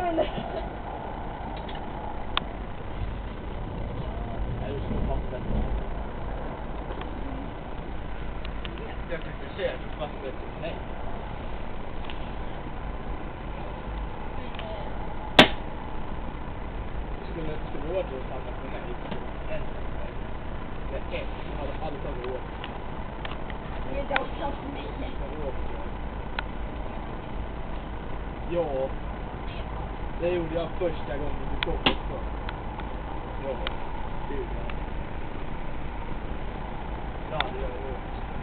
men... Jag tänkte säga att vattnet nej. Skulle vara det samma för mig. Det är ett. Jag hade aldrig tagit åt. Det är dock klart nej. Ja. Det gjorde jag första gången du kom också. Ja. Det gjorde jag. Det hade jag gjort.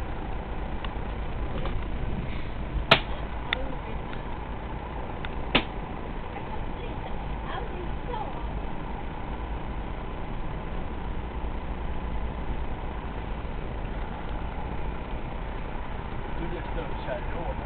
Du blev störtkär i år.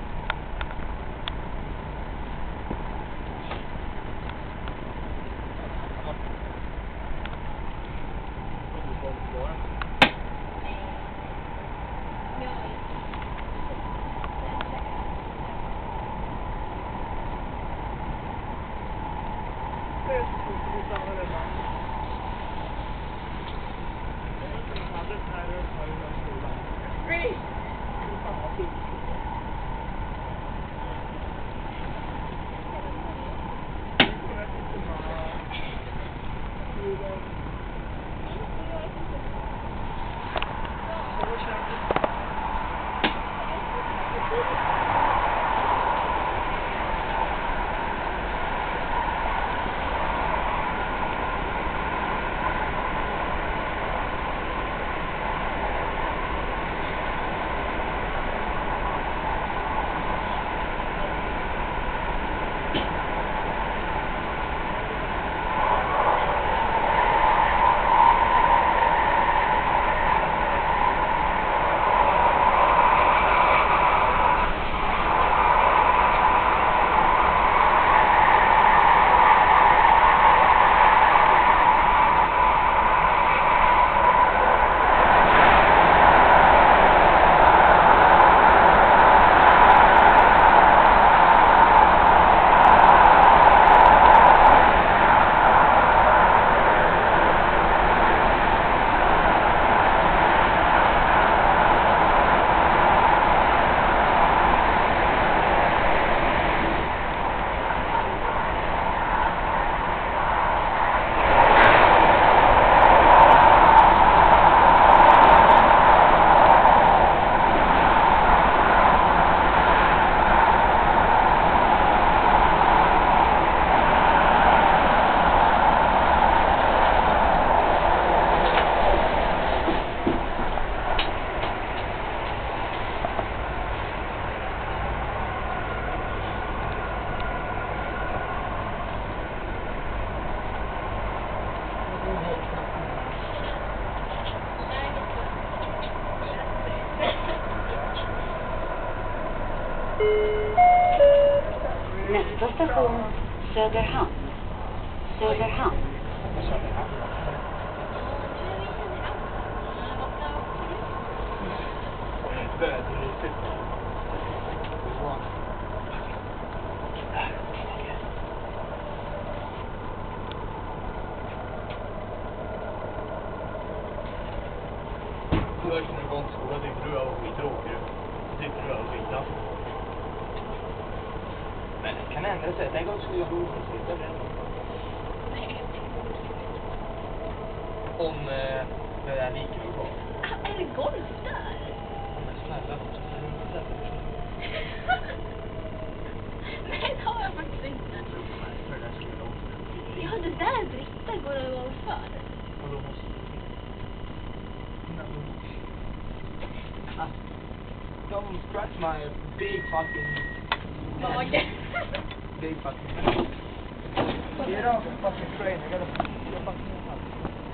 Nästa station, Söderhamn. Söderhamn. Först när du går till skolan tyckte du jag var skittråkig. Tyckte du jag var skitdamm. Men det kan ändra sig. Tänk om du skulle gå och sitta där. Om det där liken var kvar. Är det golf där? Men snälla. Nej, det har jag faktiskt inte. För det där skulle jag också. Ja, det där Britta går att gå för. Och då måste don't scratch my big fucking Dag. big fucking get off the fucking train. I gotta fucking